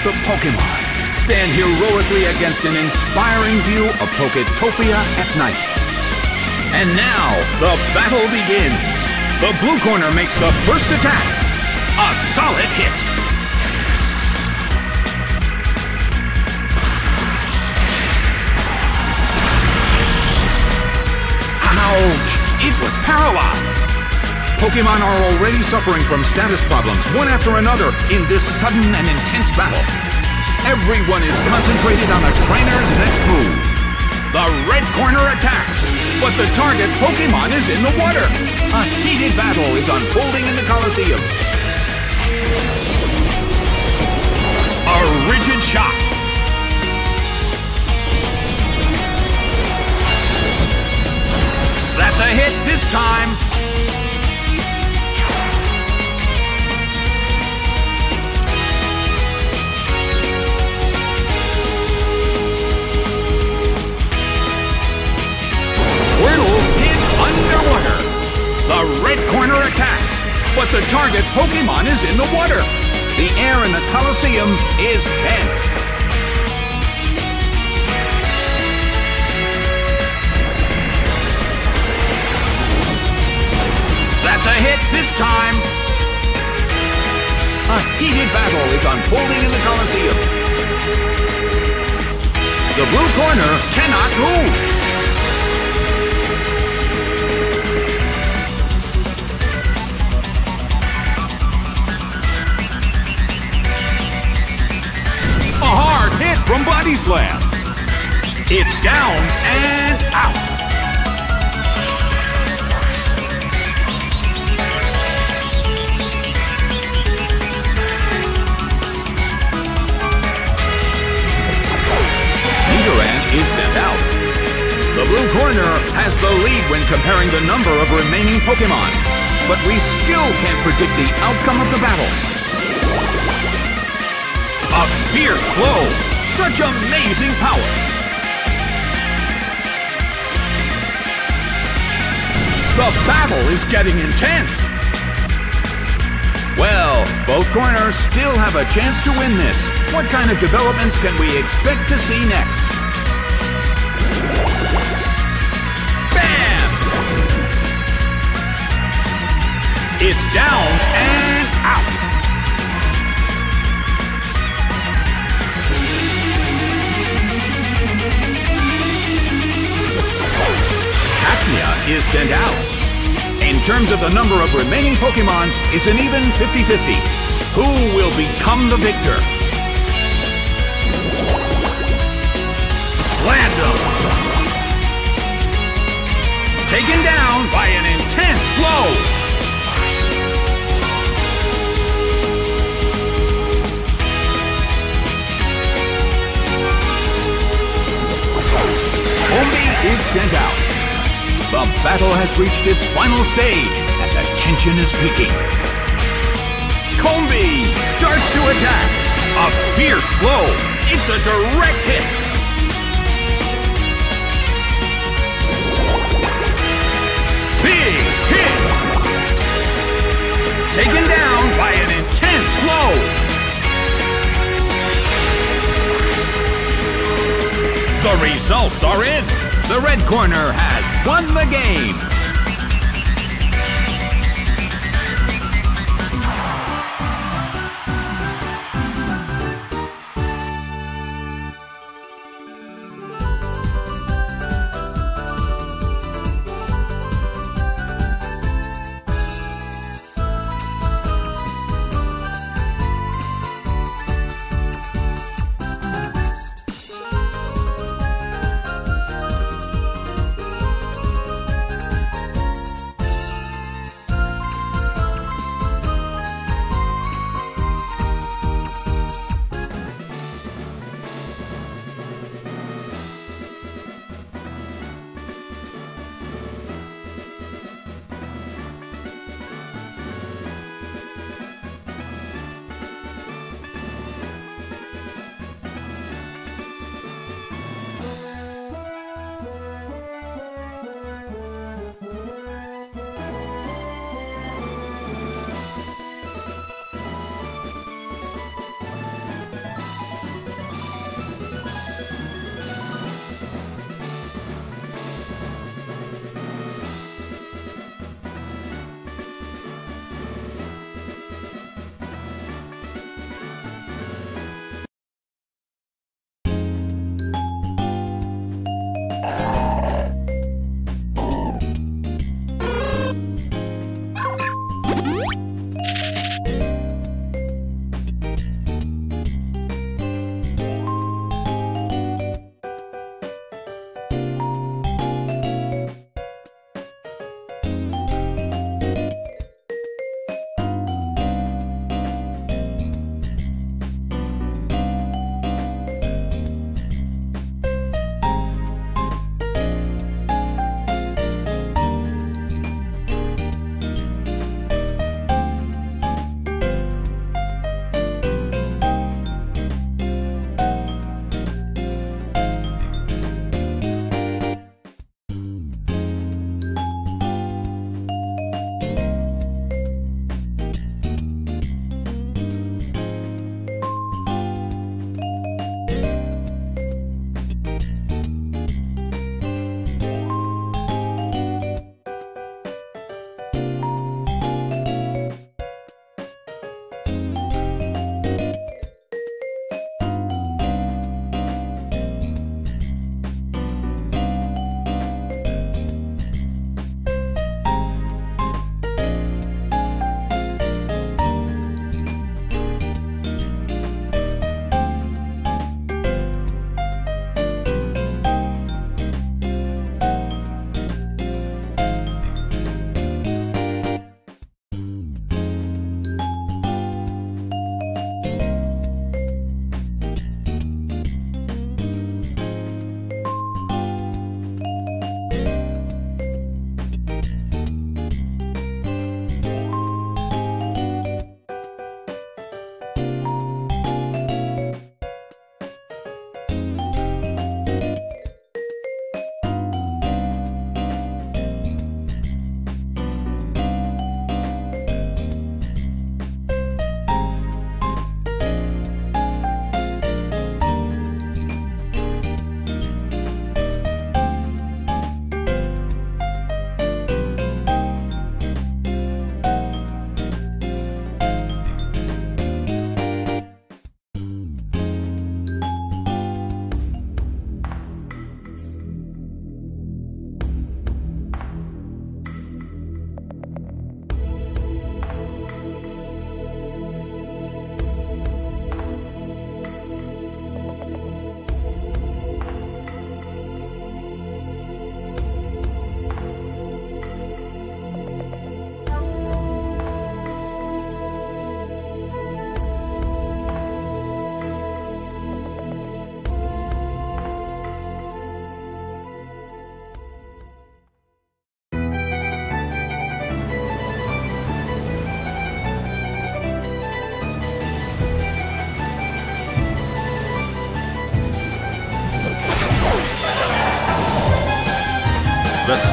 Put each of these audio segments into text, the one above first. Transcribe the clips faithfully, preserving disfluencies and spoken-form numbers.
the Pokemon stand heroically against an inspiring view of Poketopia at night. And now, the battle begins. The blue corner makes the first attack. A solid hit. Ouch! It was paralyzed. Pokemon are already suffering from status problems, one after another, in this sudden and intense battle. Everyone is concentrated on the trainer's next move. The red corner attacks, but the target Pokemon is in the water. A heated battle is unfolding in the Colosseum. A rigid shot. That's a hit this time. Squirtle hit underwater. The red corner attacks, but the target Pokemon is in the water. The air in the Colosseum is tense. That's a hit this time. A heated battle is unfolding in the Colosseum. The blue corner cannot move. A hard hit from Body Slam. It's down and out. Is sent out. The blue corner has the lead when comparing the number of remaining Pokemon, but we still can't predict the outcome of the battle. A fierce blow! Such amazing power! The battle is getting intense! Well, both corners still have a chance to win this. What kind of developments can we expect to see next? It's down and out. Cacnea is sent out. In terms of the number of remaining Pokemon, it's an even fifty fifty. Who will become the victor? Slammed him. Taken down by an intense blow. Combee is sent out. The battle has reached its final stage, and the tension is peaking. Combee starts to attack. A fierce blow. It's a direct hit. Big hit. Taken down by an intense blow. The results are in. The red corner has won the game.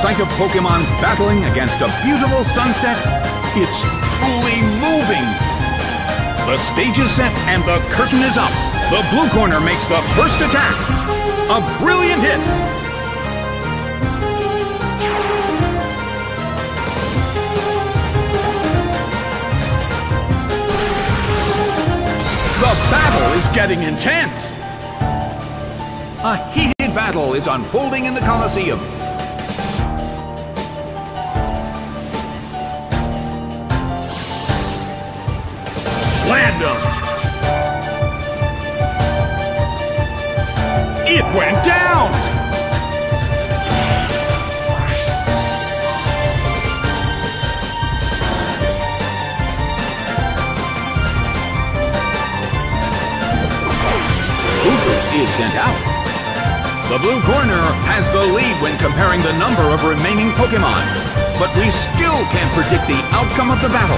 sight of Pokemon battling against a beautiful sunset, it's truly moving. The stage is set and the curtain is up. The blue corner makes the first attack. A brilliant hit. The battle is getting intense. A heated battle is unfolding in the Colosseum. Slammed him. It went down. Booster is sent out. The blue corner has the lead when comparing the number of remaining Pokemon, but we still can't predict the outcome of the battle.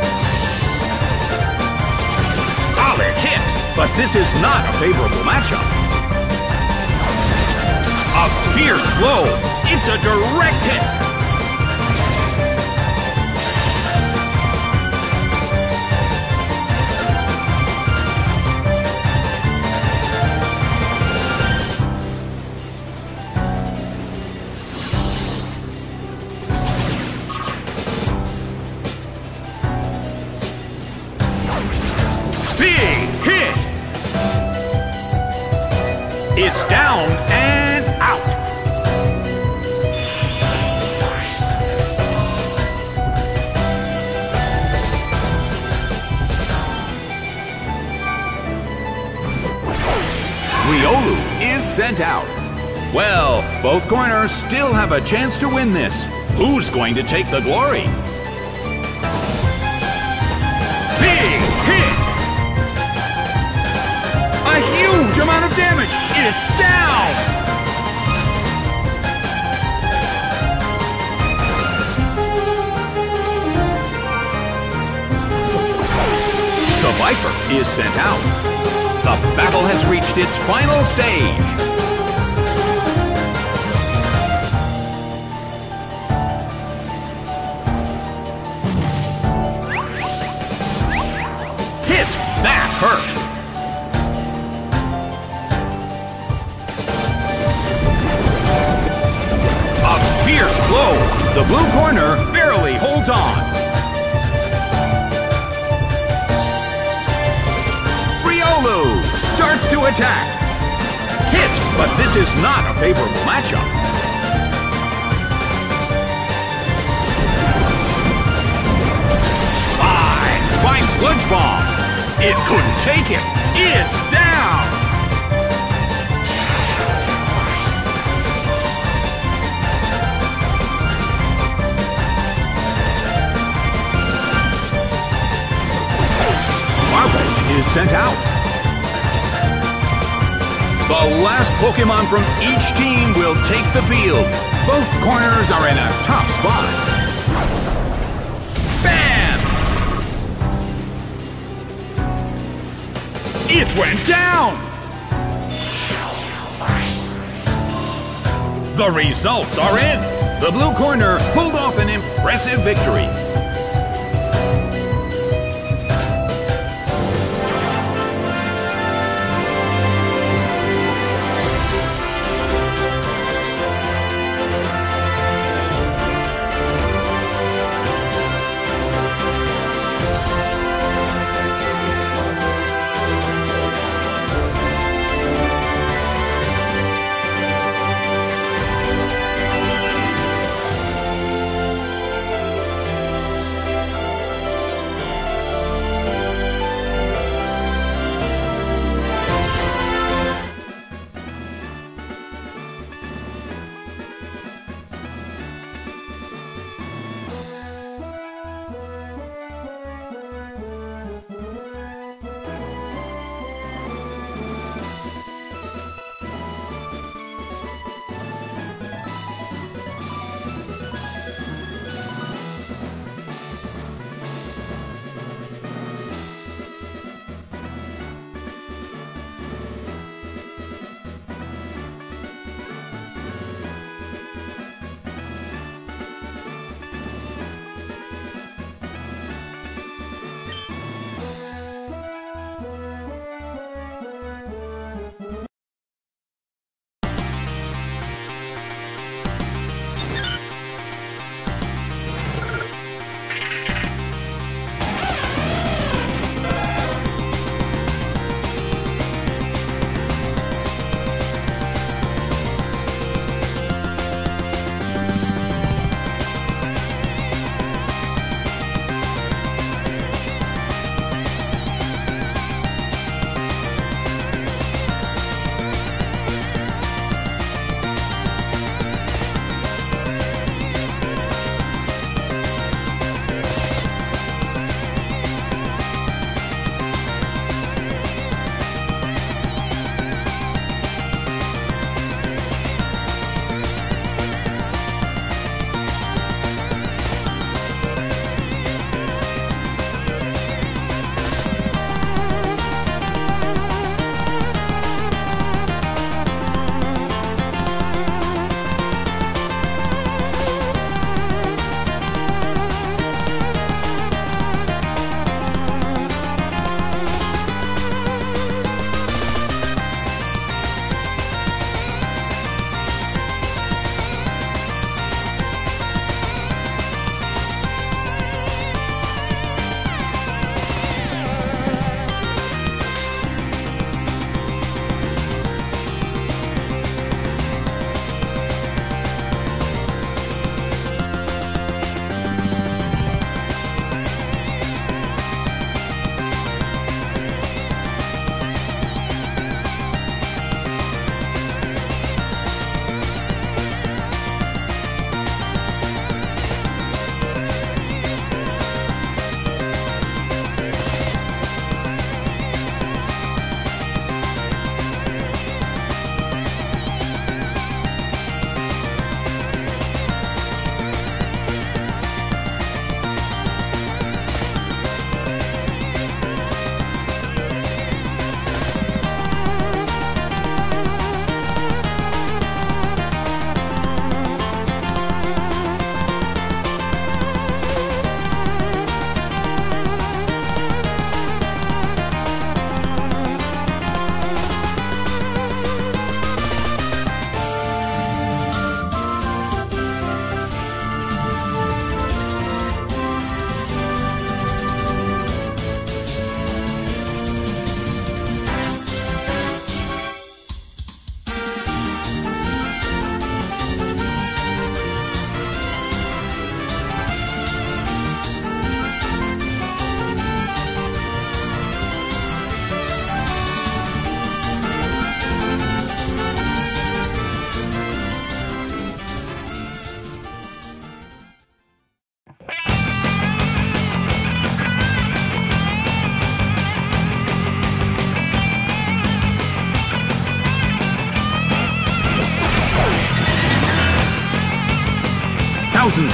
Solid hit, but this is not a favorable matchup. A fierce blow. It's a direct hit. It's down and out. Riolu is sent out. Well, both corners still have a chance to win this. Who's going to take the glory? Big hit! A huge amount of damage! It's down! Seviper is sent out. The battle has reached its final stage. Hit! That hurt! Fierce blow. The blue corner barely holds on. Riolu starts to attack. Hit, but this is not a favorable matchup. Slide by Sludge Bomb. It couldn't take it. It's down. Is sent out. The last Pokemon from each team will take the field. Both corners are in a tough spot. Bam! It went down! The results are in. The blue corner pulled off an impressive victory.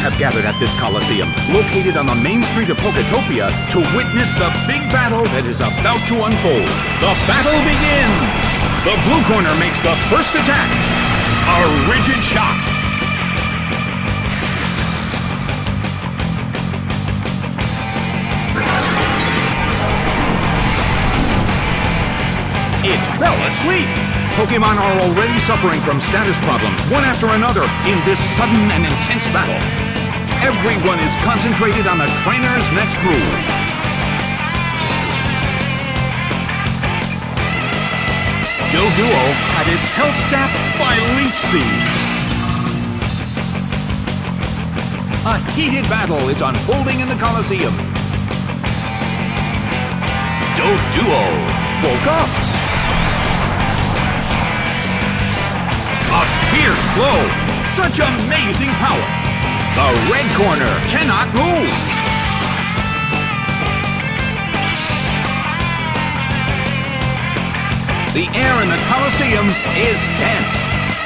have gathered at this Coliseum, located on the main street of Poketopia, to witness the big battle that is about to unfold. The battle begins! The blue corner makes the first attack. A rigid shot. It fell asleep. Pokemon are already suffering from status problems, one after another, in this sudden and intense battle. Everyone is concentrated on the trainer's next move. Doduo had its health sapped by Leech Seed. A heated battle is unfolding in the Coliseum. Doduo woke up. A fierce blow! Such amazing power! The red corner cannot move! The air in the Coliseum is tense.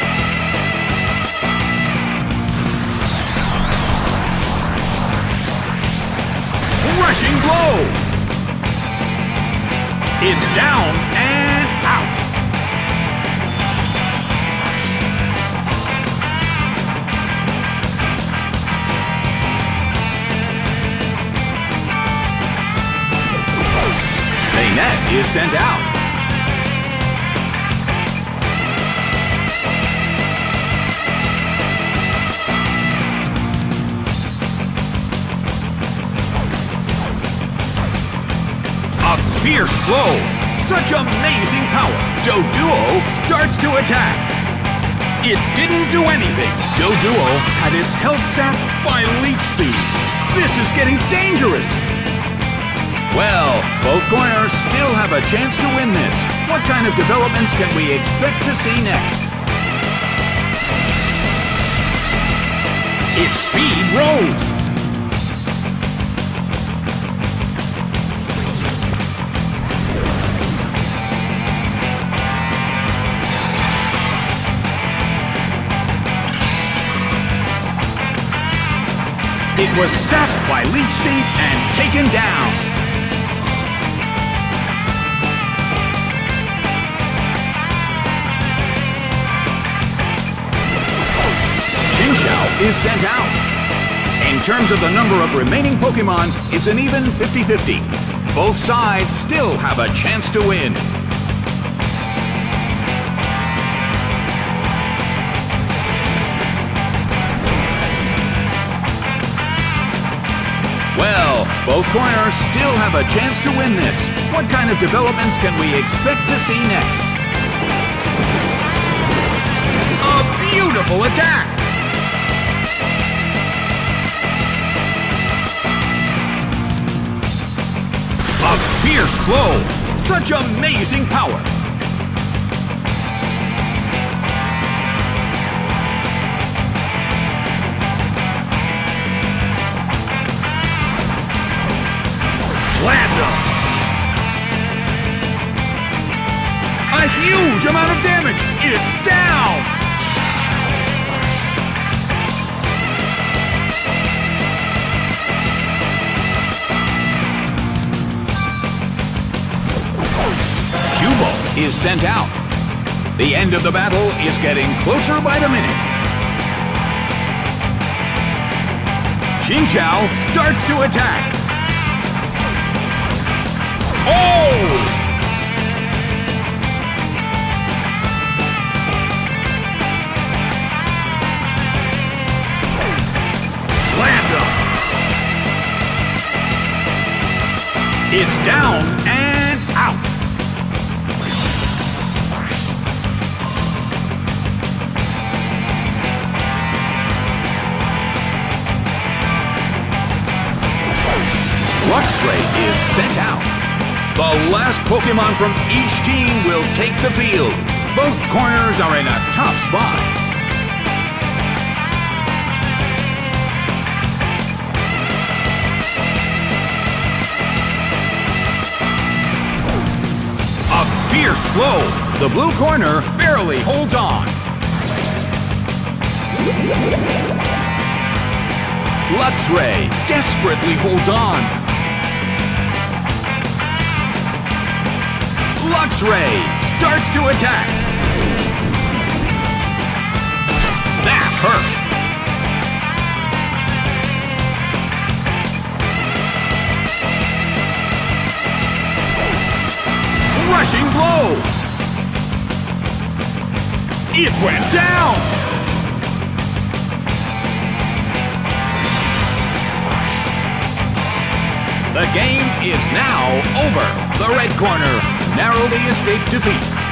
Rushing blow! It's down and out! Net is sent out. A fierce blow. Such amazing power. Doduo starts to attack. It didn't do anything. Doduo had its health sapped by Leech Seed. This is getting dangerous. Well, both corners still have a chance to win this. What kind of developments can we expect to see next? Its speed rose. It was sapped by Leech Seed and taken down. Chinchou is sent out. In terms of the number of remaining Pokemon, it's an even fifty fifty. Both sides still have a chance to win. Well, both corners still have a chance to win this. What kind of developments can we expect to see next? A beautiful attack! A fierce blow! Such amazing power! Slammed him! A huge amount of damage! It's down! Is sent out. The end of the battle is getting closer by the minute. Chinchou starts to attack. Oh! Slammed him. It's down and out. Luxray is sent out. The last Pokemon from each team will take the field. Both corners are in a tough spot. A fierce blow. The blue corner barely holds on. Luxray desperately holds on. Luxray starts to attack. That hurt. Rushing blow. It went down. The game is now over. The red corner narrowly escaped defeat.